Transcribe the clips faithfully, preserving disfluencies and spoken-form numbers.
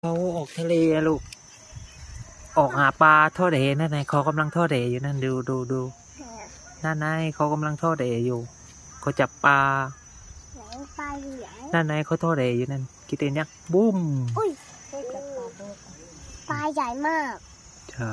เขาออกทะเลอะลูกออกหาปลาทอดเอ๋นั่นไงเขากำลังทอดเอ๋อยู่นั่นดูดูดูนั่นไงเขากำลังทอดเอ๋อยู่เขาจับปลานั่นไงเขาทอดเอ๋อยู่นั่นกินเต็นยักษ์บุ้มปลาใหญ่มากใช่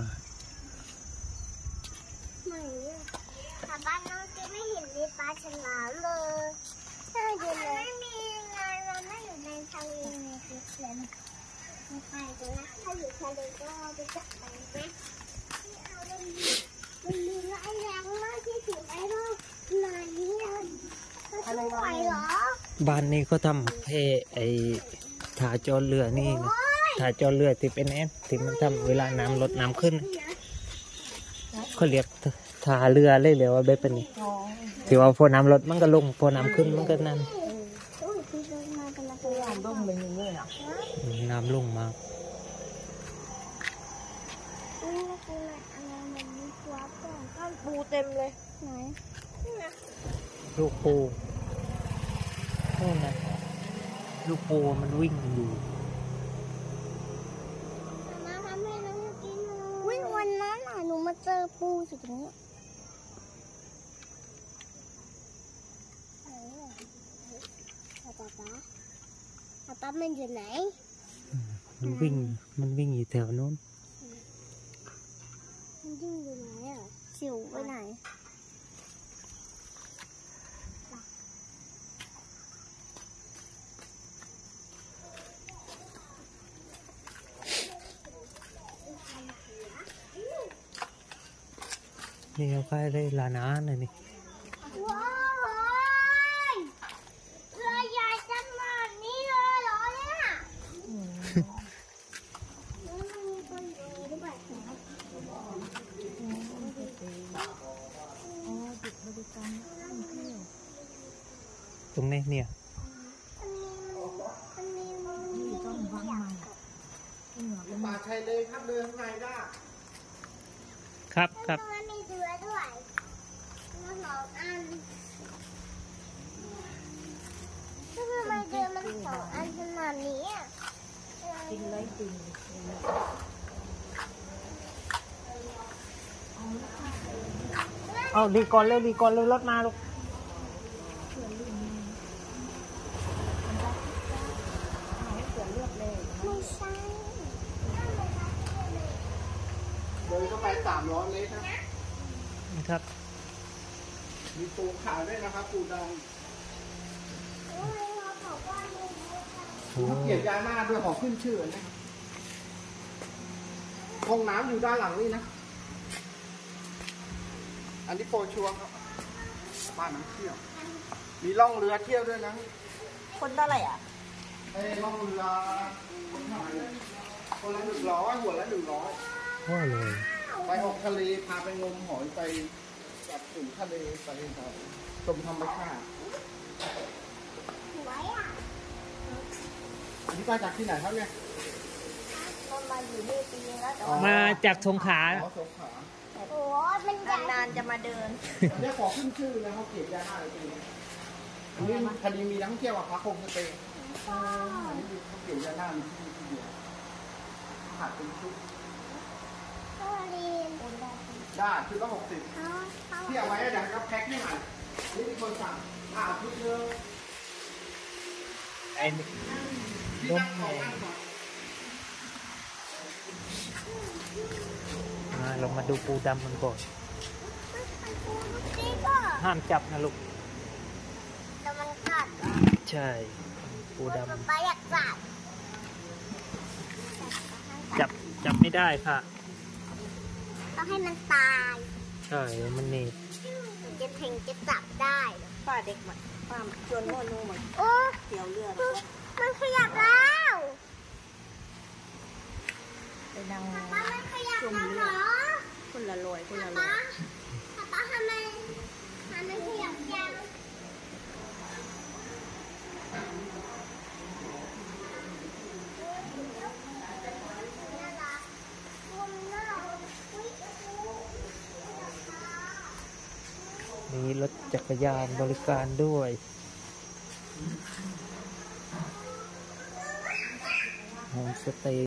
แต่บ้านน้องจะไม่เห็นมีปลาฉลามเลยถ้าอยู่ในไม่มีไงเราไม่อยู่ในทะเลในคลิปเลยไม่ไปกันนะถ้าอยู่ทะเลก็ไปจับไปนะไม่เอาเลยมันมีร้ายแรงมากที่สุดในโลกไหนอะไรไหวเหรอบ้านนี้เขาทำให้ไอ้ถาจอเรือนี่นะถาจอเรือที่เป็นแอนที่มันทำเวลาน้ำลดน้ำขึ้นเขาเรียกถาเรือเลยเดี๋ยวว่าแบบนี้ที่ว่าพอน้ำลดมันก็ลงพอน้ำขึ้นมันก็นั่นน้ำลงมากปูเต็มเลยไหนลูกปูนู่นนะลูกปูมันวิ่งอยู่มาทำให้น้องกินวิ่งวันนั้นน่ะหนูมาเจอปูอยู่ตรงนี้ป๊าป๊าป๊าป๊ามันอยู่ไหนมันวิ่งมันวิ่งอยู่แถวนู้นมันวิ่งอยู่ไหนอ่ะสิวไปไหนนี่เขาใกล้ได้ลานาเลยนี่ว้าวเรือใหญ่ขนาดนี้เลยเหรอเนี่ยตรงนี้เนี่ยมาใช่เลยครับเดินข้างในได้ครับครับมีเรือด้วยมาสองอันทำไมเรือมันสองอันขนาดนี้อ่ะกินเลยกินเอาดีก่อนเร็วดีก่อนเร็วรถมาลูกไม่ใช่เดินเข้าไปสามร้อยเมตรนะนะครับมีปูขาวด้วยนะครับปูดองเขาเกียรติยาหน้าด้วยของขึ้นชื่อนะห้องน้ำอยู่ด้านหลังนี่นะอันนี้โปรชัวร์ครับบ้านน้ำเที่ยวมีล่องเรือเที่ยวด้วยนะคนเท่าไหร่อ่ะเอ้ล่องเรือคนละหนึ่งร้อยหัวละหนึ่งร้อยว่าเลยไปออกทะเลพาไปงมหอยไปจับถึงทะเลไปชมธรรมชาติอันนี้มาจากที่ไหนครับเนี่ยมาอยู่นี่ปีแล้วมาจากสงขลาอ๋อสงขลาโอ้มันนานๆจะมาเดินเนี่ยขอขึ้นชื่อนะเขาเก็บยาหน้าเลยทีนี้อันนี้คดีมีนักท่องเที่ยวกับพักโฮมสเตย์อันนี้เขาเก็บยาหน้ามีที่ที่เดียวขาดเป็นชุดได้ชุดละหกสิบที่เอาไว้เดี๋ยวก็แพ็คให้ใหม่นี่มีคนสั่งอ่าชุดเยอะไอ้นมมาลงมาดูปูดำมันก่อนห้ามจับนะลูกแล้วมันกัดใช่ปูดำไปอยากจับจับจับไม่ได้ค่ะต้องให้มันตายใช่มันนี่มันจะถึงจะจับได้ป้าเด็กมันป้าชวนโน่นนู่นมันโอ้เกี่ยวเรือมันขยับแล้วไปดังป้ามันขยับแล้วเหรอคนละลอยคนละลอยป้าทำไมทำไมขยับยังมีรถจักรยานบริการด้วยโฮมสเตย์